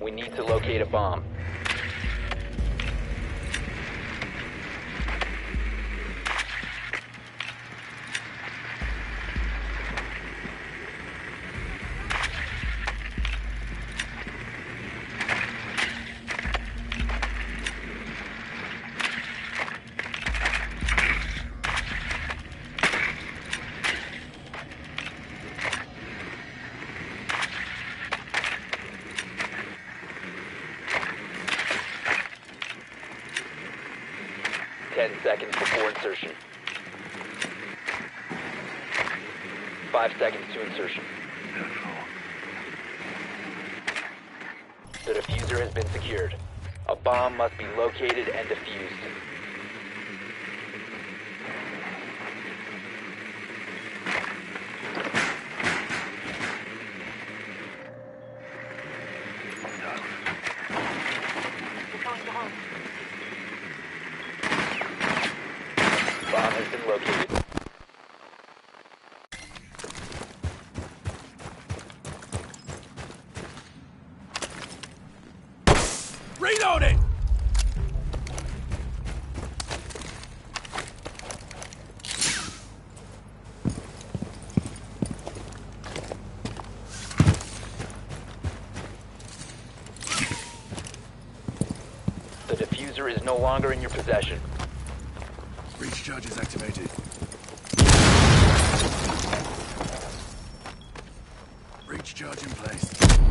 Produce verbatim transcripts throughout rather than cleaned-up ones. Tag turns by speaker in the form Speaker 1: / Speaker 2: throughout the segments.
Speaker 1: We need to locate a bomb. Ten seconds before insertion. Five seconds to insertion. The diffuser has been secured. A bomb must be located and defused. Bomb has been located.
Speaker 2: Reloading!
Speaker 1: The diffuser is no longer in your possession.
Speaker 2: Breach charges activated. Breach charge in place.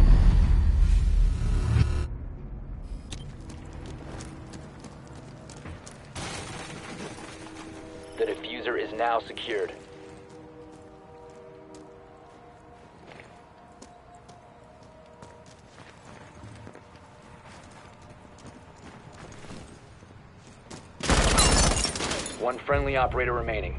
Speaker 1: The diffuser is now secured. One friendly operator remaining.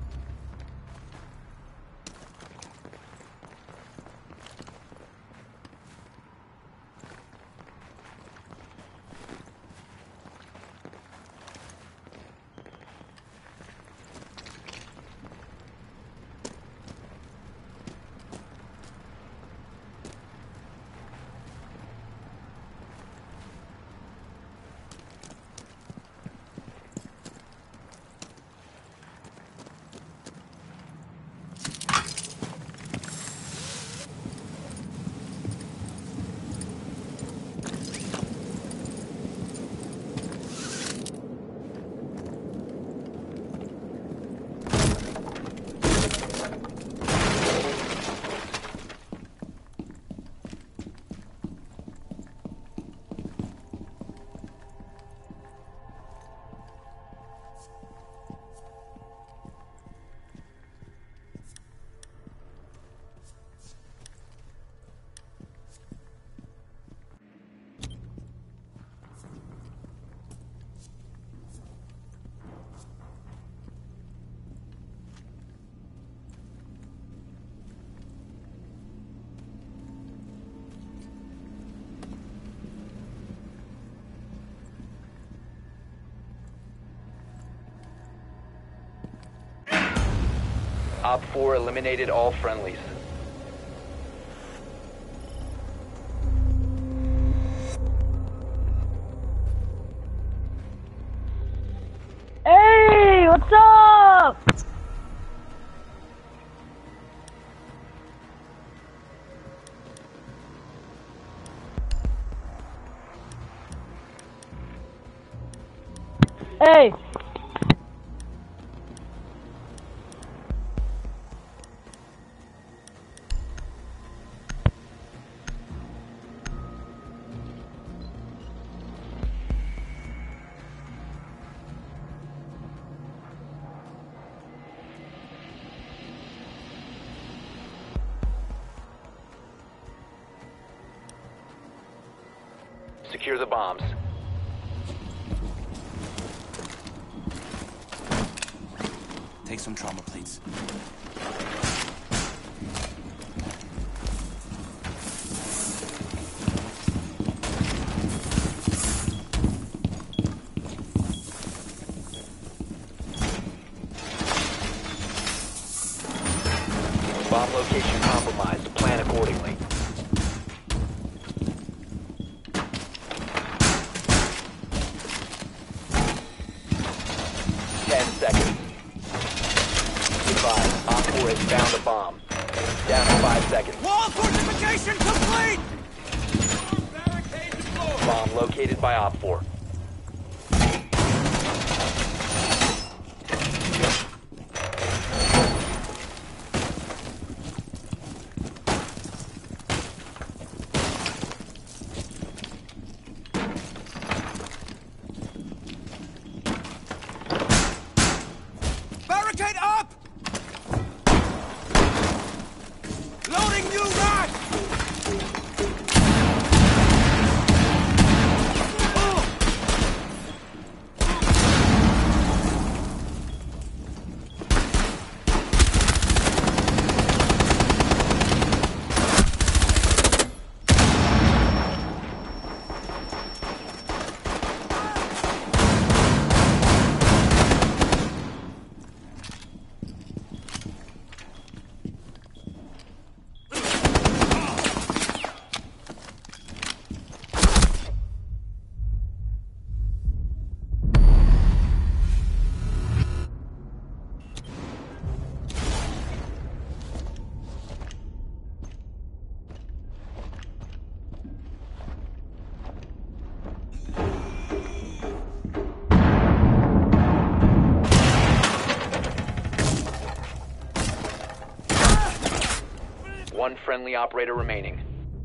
Speaker 1: Op four eliminated all friendlies.
Speaker 3: Hey, what's up? Hey.
Speaker 1: Secure the bombs.
Speaker 4: Take some trauma plates.
Speaker 1: Bomb location compromised. Plan accordingly. seconds.
Speaker 4: Wall fortification complete!
Speaker 1: Bomb located by Op four.
Speaker 4: Barricade up! Loading new rack!
Speaker 1: One friendly operator remaining.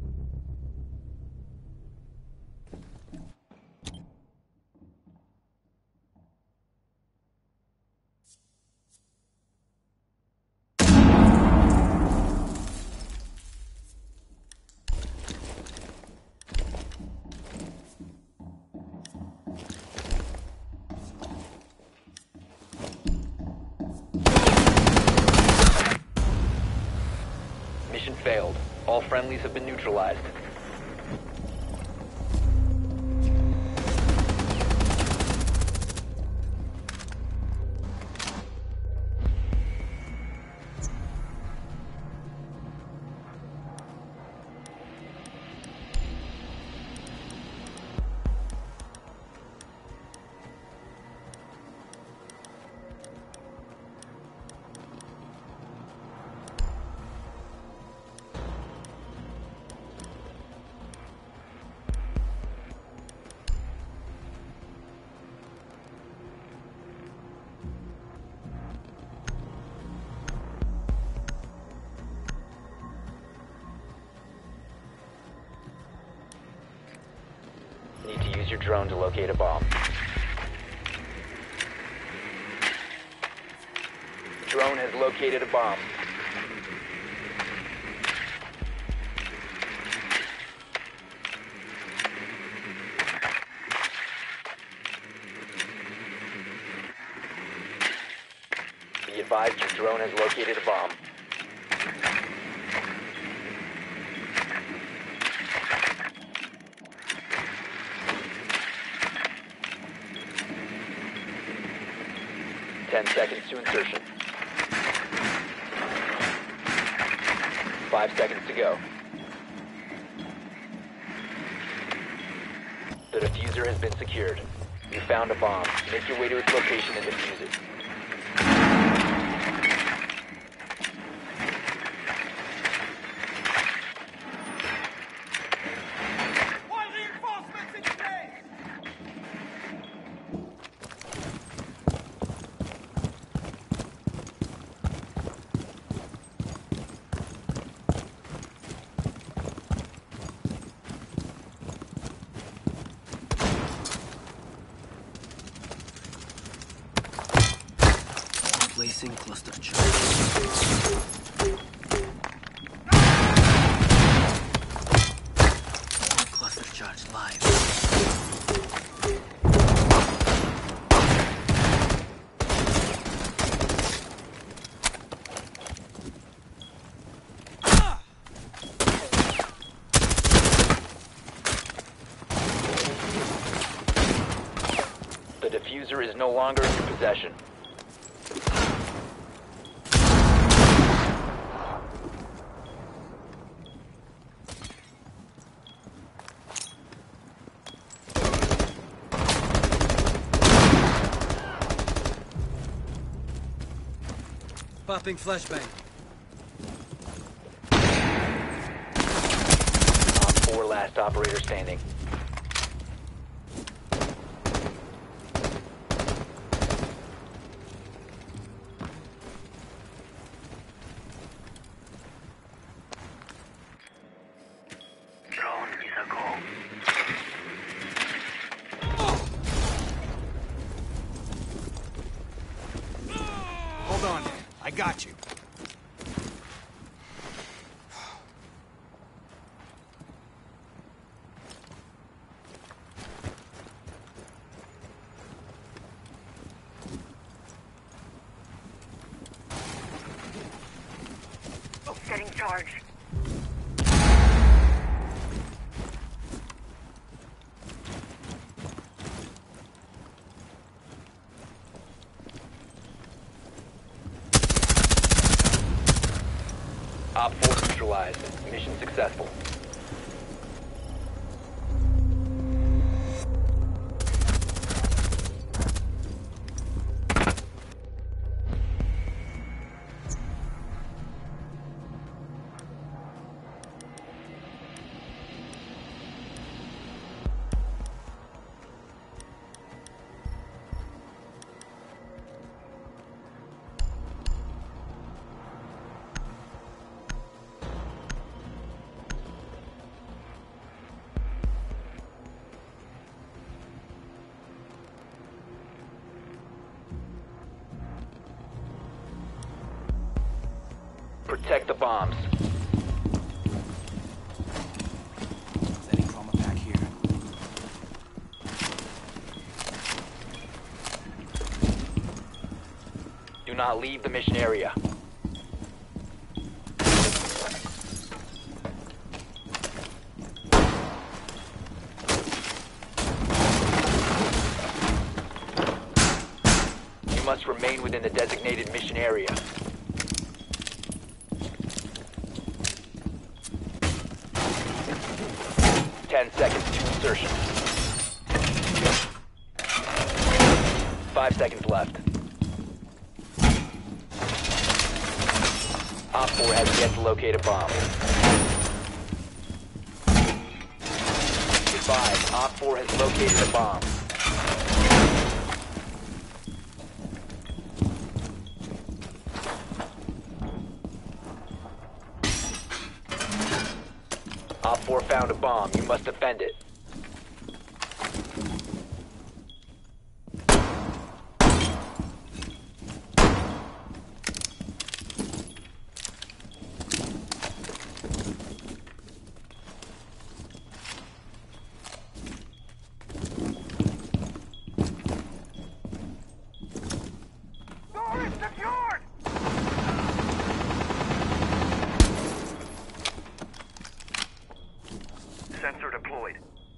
Speaker 1: Mission failed. All friendlies have been neutralized. Need to use your drone to locate a bomb. Drone has located a bomb. Be advised your drone has located a bomb. Ten seconds to insertion. Five seconds to go. The diffuser has been secured. You found a bomb. Make your way to its location and defuse it.
Speaker 4: Placing cluster charge. Cluster charge live.
Speaker 1: The diffuser is no longer in your possession.
Speaker 4: Popping flashbang.
Speaker 1: last operator standing.
Speaker 5: Drone is a go.
Speaker 4: Hold on. I got you.
Speaker 5: Setting charge.
Speaker 1: Op four neutralized. Mission successful. Protect the bombs.
Speaker 4: Setting trauma pack here.
Speaker 1: Do not leave the mission area. You must remain within the designated mission area. Ten seconds to insertion. Five seconds left. Op four has yet to locate a bomb. Advise, Op four has located a bomb. Op four found a bomb. You must defend it.
Speaker 5: Door is secured! Sensor deployed.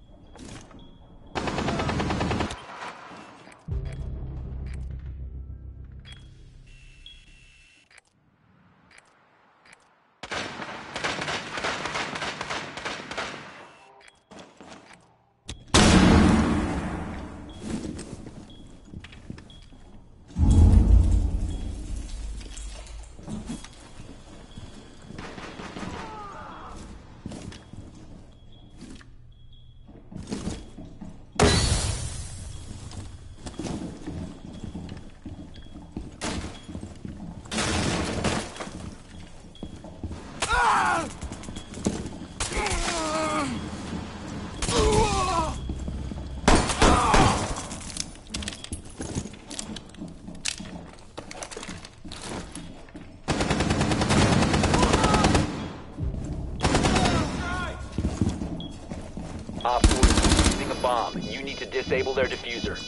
Speaker 5: Op four is using a bomb. You need to disable their diffuser.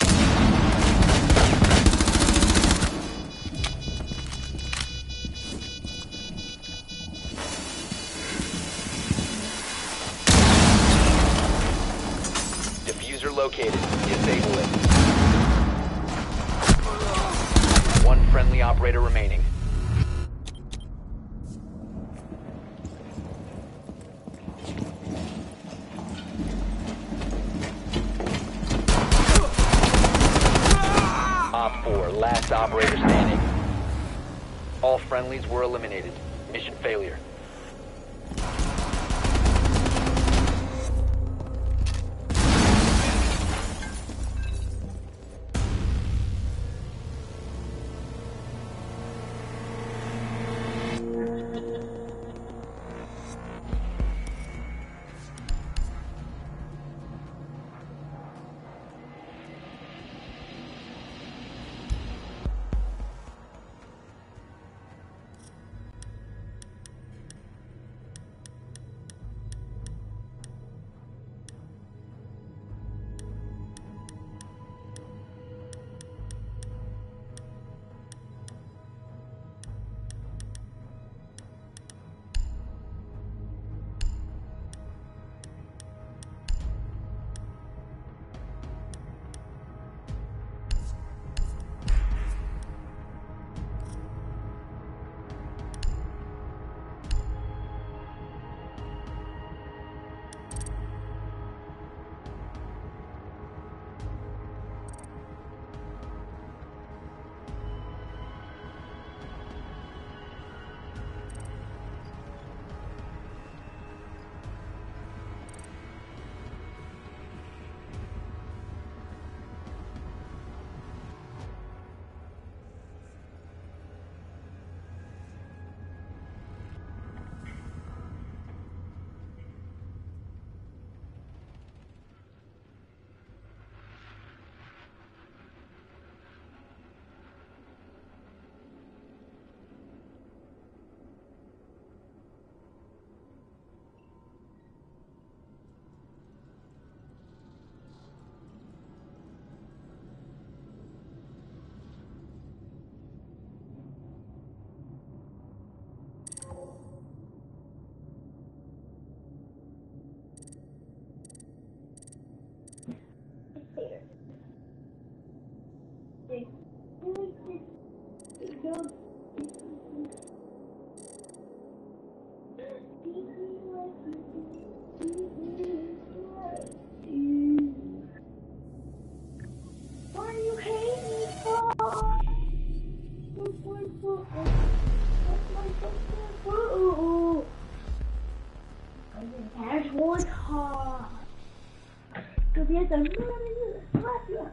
Speaker 5: Diffuser located. Disable it. One friendly operator remaining. Op four, last operator standing. All friendlies were eliminated. Mission failure.
Speaker 3: it's a million.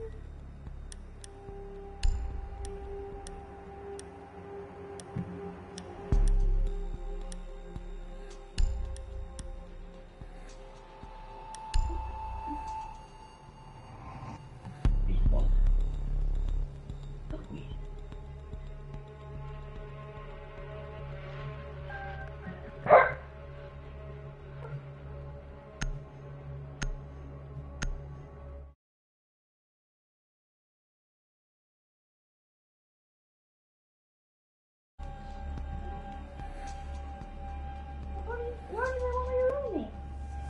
Speaker 3: Why do they want me to ruin it?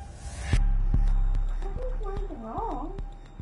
Speaker 3: I didn't do anything wrong.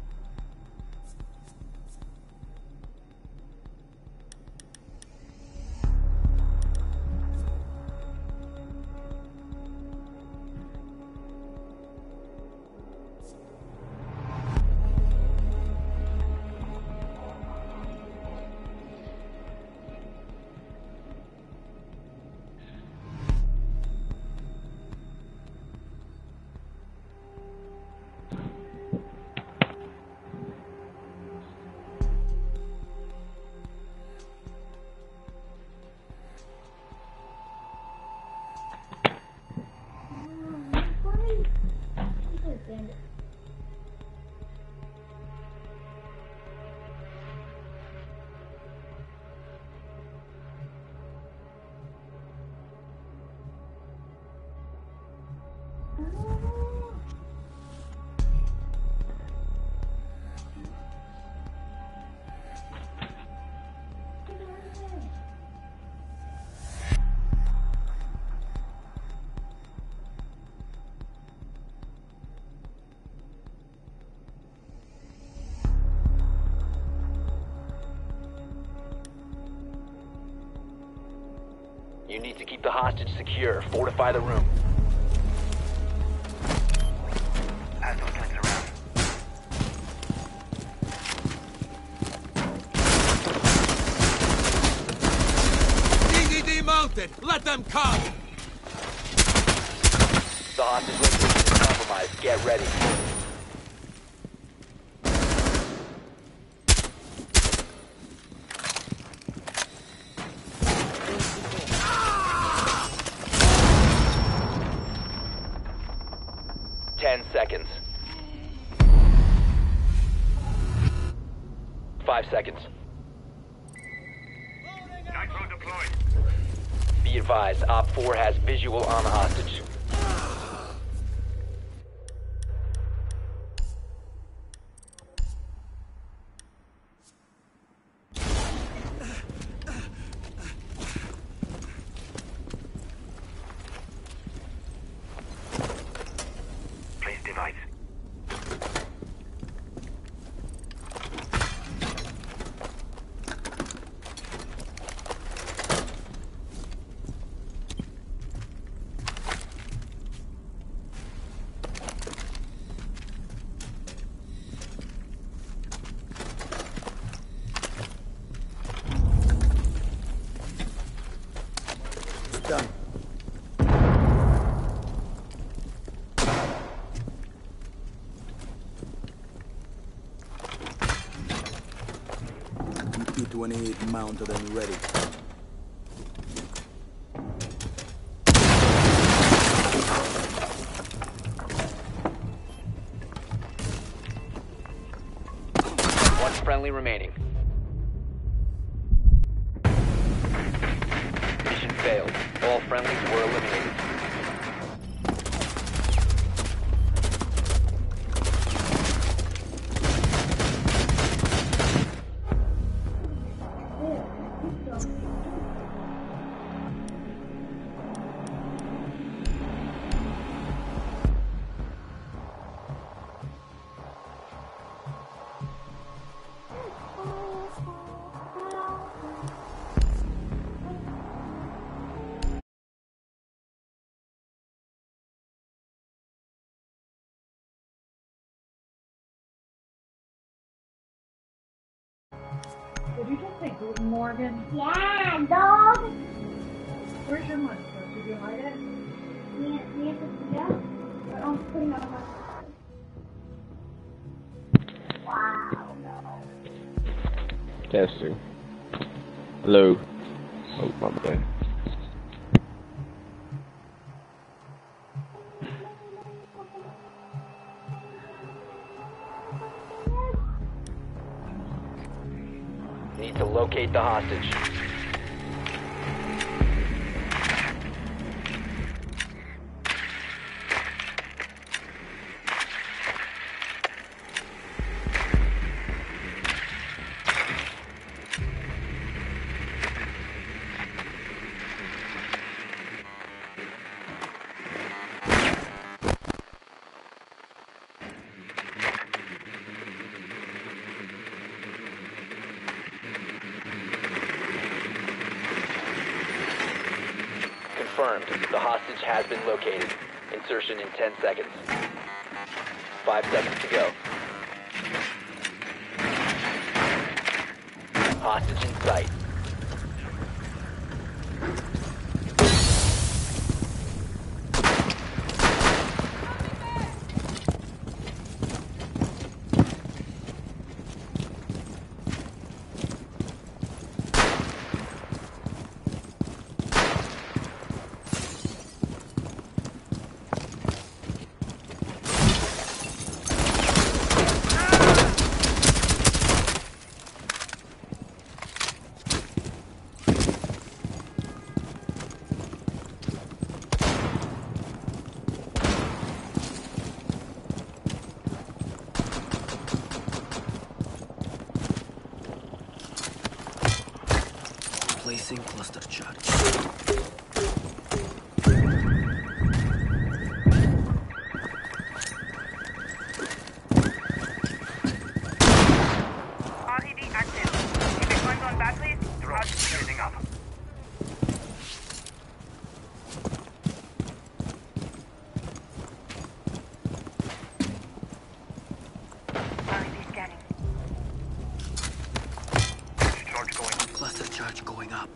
Speaker 1: You need to keep the hostage secure. Fortify the room.
Speaker 2: D D D mounted! Let them come!
Speaker 1: The hostage location is compromised. Get ready. Ten seconds. Five seconds.
Speaker 6: Nitro deployed.
Speaker 1: Be advised, Op four has visual on the hostage.
Speaker 6: Place device.
Speaker 2: Done. P twenty-eight mounted and ready.
Speaker 1: One friendly remaining. Mission failed. All friendlies were eliminated.
Speaker 3: Did you just say Guten Morgan? Yeah, dog! Where's your lunch? Did you hide it? Me, me and Sophia are on putting on a lunch.
Speaker 7: Testing. Hello. Oh, my bad.
Speaker 1: Need to locate the hostage. Confirmed. The hostage has been located. Insertion in ten seconds. Five seconds to go. Hostage in sight.
Speaker 4: Placing cluster charge.
Speaker 8: R E D active. If it runs on batteries,
Speaker 6: Drop. Shooting up.
Speaker 8: R E D scanning.
Speaker 6: Charge going.
Speaker 4: Cluster charge going up.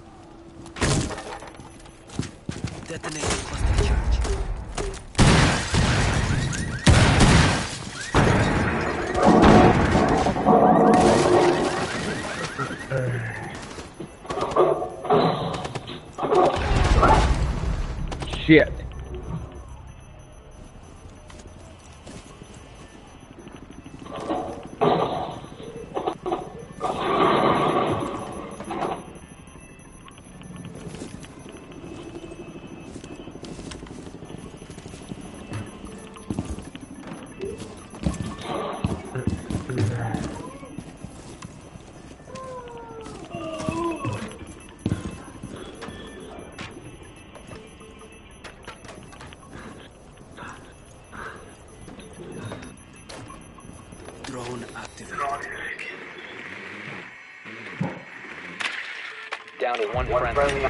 Speaker 4: Detonating cluster charge.
Speaker 7: Shit.
Speaker 4: Drone activated.
Speaker 1: Down to one friendly.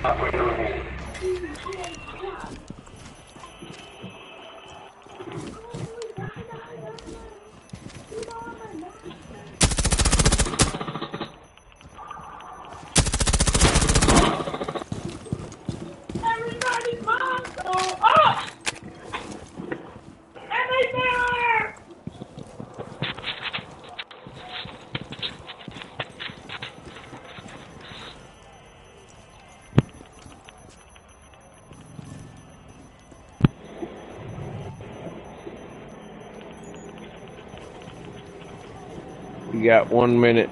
Speaker 3: Everybody muscle up! Everywhere!
Speaker 7: You got one minute.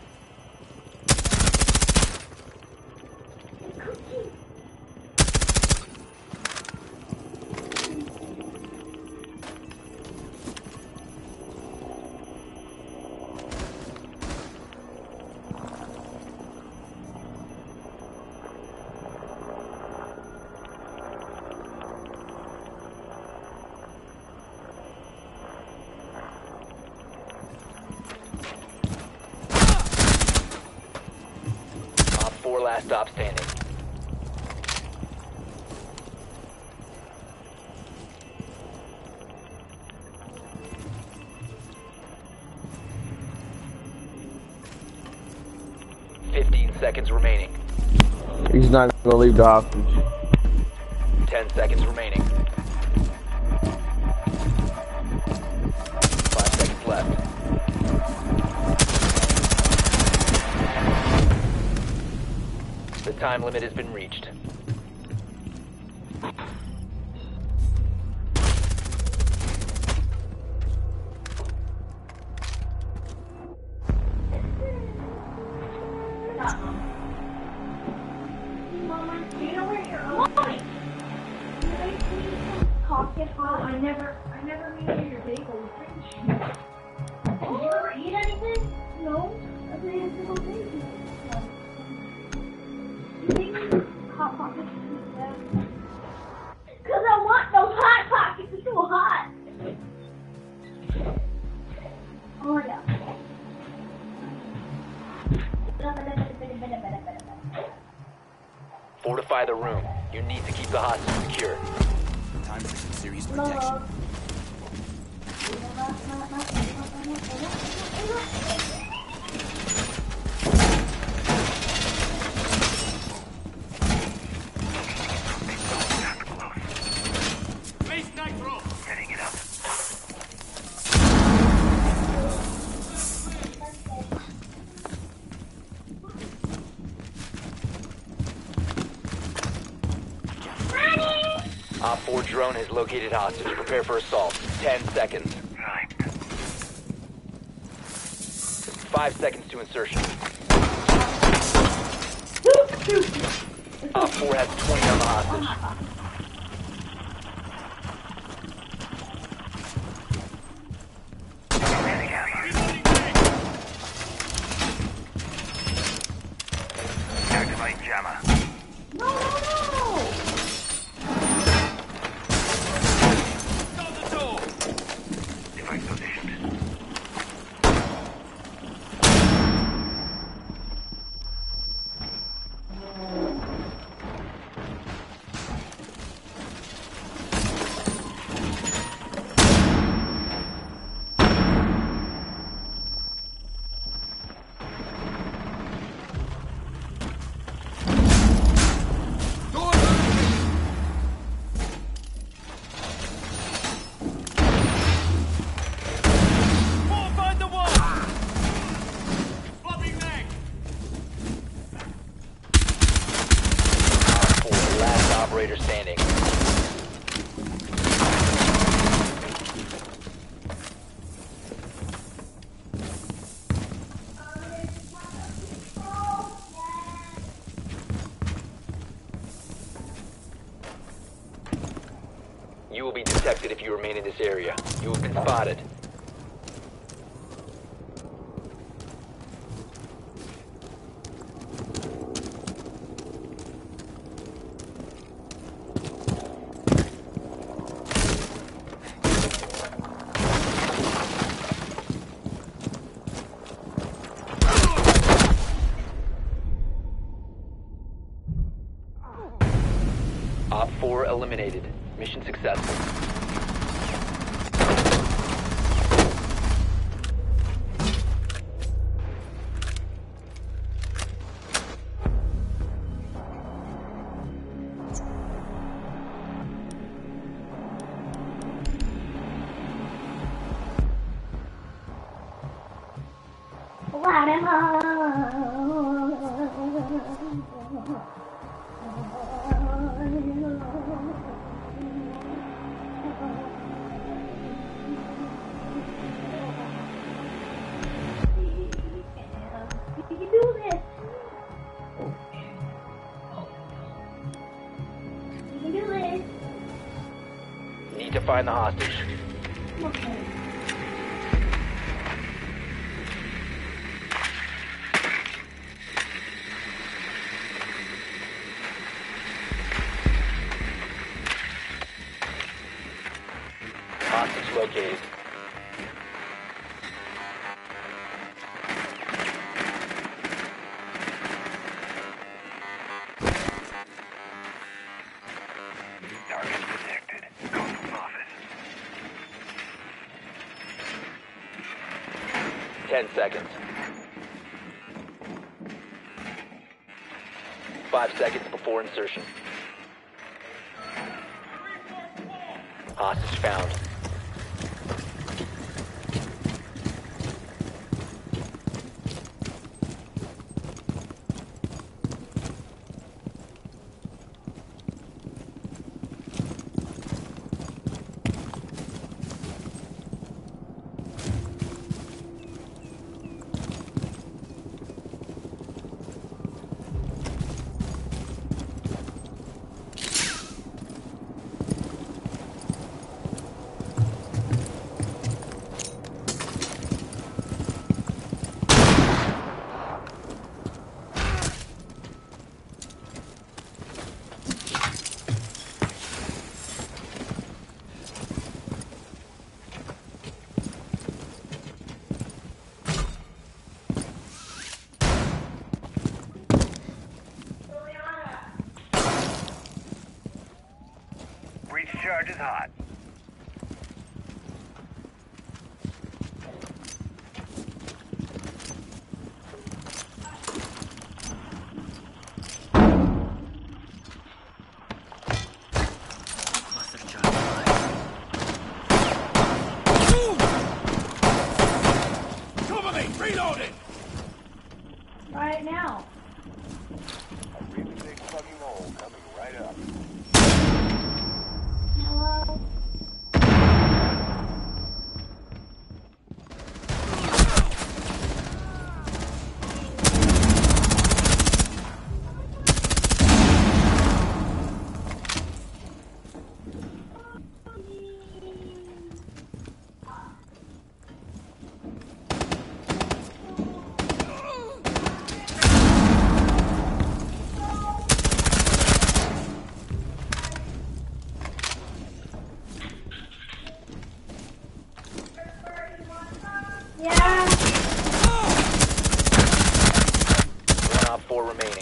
Speaker 1: Four last stop standing. Fifteen seconds remaining.
Speaker 7: He's not gonna leave the hostage.
Speaker 1: Ten seconds remaining. Five seconds left. time limit has been reached.
Speaker 3: Mama, do you know where you're going? Can I see some coffee? I never, I never made it your bagel. Did you ever eat anything? No. I've been eating single thing. You think hot pockets? Because I want those hot pockets. It's so hot. Oh yeah.
Speaker 1: Fortify the room. You need to keep the hostage secure.
Speaker 4: Time for some serious protection.
Speaker 2: Place nitro!
Speaker 6: Setting it up.
Speaker 1: Op four drone has located hostage. Prepare for assault. Ten seconds.
Speaker 6: Right.
Speaker 1: Five seconds to insertion. Op four has twenty on the hostage.
Speaker 6: Setting out here. Activate jammer.
Speaker 3: No, no, no!
Speaker 6: Device positioned.
Speaker 2: Door open! Fortify the wall! Flopping leg!
Speaker 1: Op four, last operator standing. You will be detected if you remain in this area. You have been spotted. Op four eliminated. Mission successful.
Speaker 3: You can do this. You can do this.
Speaker 1: Need to find the hostage.
Speaker 3: Okay.
Speaker 1: Hostage located.
Speaker 6: Target protected. Go to office.
Speaker 1: Ten seconds. Five seconds before insertion. Hostage found.
Speaker 6: charge is hot.
Speaker 2: Cover me! Reloading!
Speaker 3: Right now.
Speaker 6: A really big fucking hole coming right up.
Speaker 3: Hello. Yeah.
Speaker 1: One op four remaining.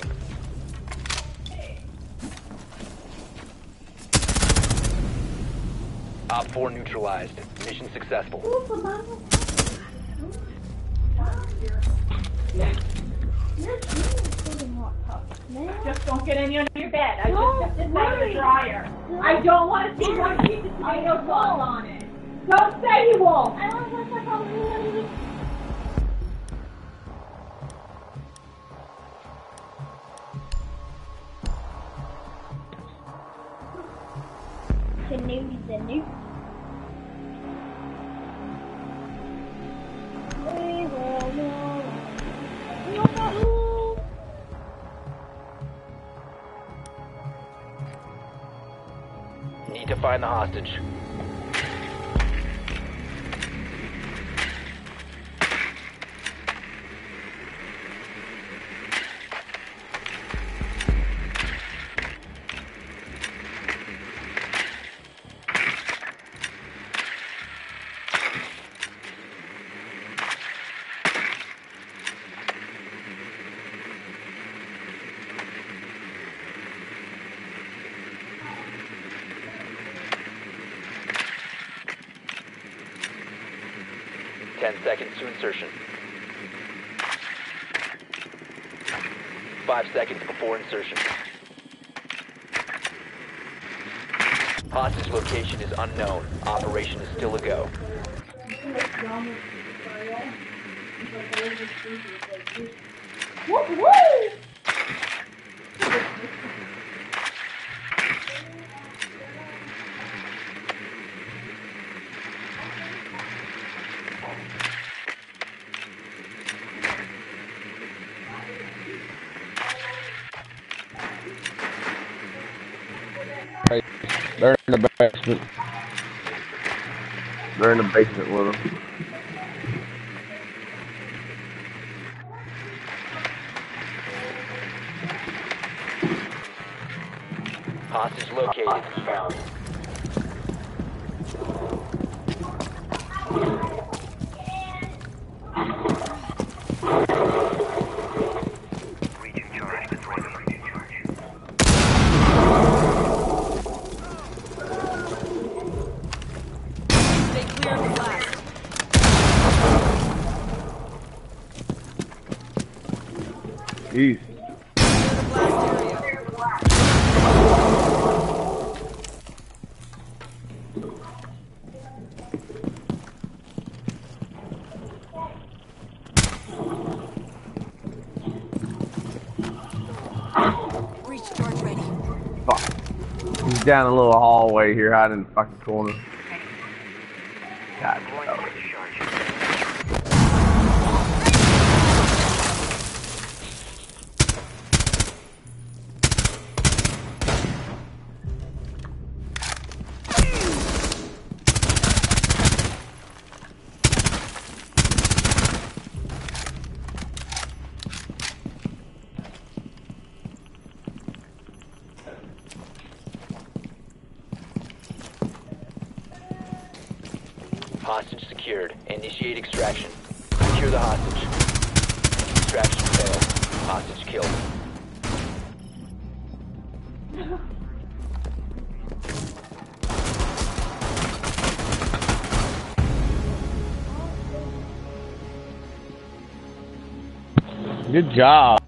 Speaker 1: Op four neutralized. Mission successful.
Speaker 3: Just don't get any under your bed. I just stepped inside the dryer. I don't want to see one piece of tomato fall on it. Don't say you won't. I want to touch my Canoe the new. We will know. We will know.
Speaker 1: Need to find the hostage. Ten seconds to insertion. Five seconds before insertion. Hostage location is unknown. Operation is still a go.
Speaker 3: Woo woo!
Speaker 7: Hey, they're in the basement. They're in the basement with them.
Speaker 1: Hostage located. Found.
Speaker 6: Region charge is ready. Region charge.
Speaker 9: They cleared the blast.
Speaker 7: Jeez.
Speaker 9: Clear the blast area. Breach charge ready.
Speaker 7: Fuck. He's down a little hallway here, hiding in the fucking corner. God,
Speaker 6: Going
Speaker 7: no.
Speaker 6: for discharge.
Speaker 1: Hostage secured. Initiate extraction. Secure the hostage. Extraction failed. Hostage killed.
Speaker 7: Good job.